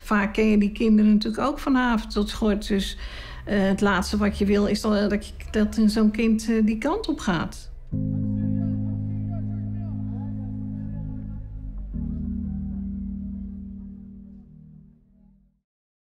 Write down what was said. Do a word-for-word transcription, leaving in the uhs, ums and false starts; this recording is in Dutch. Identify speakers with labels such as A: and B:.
A: vaak ken je die kinderen natuurlijk ook van avond tot schort. Dus uh, het laatste wat je wil is dat, dat, je, dat zo'n kind uh, die kant op gaat.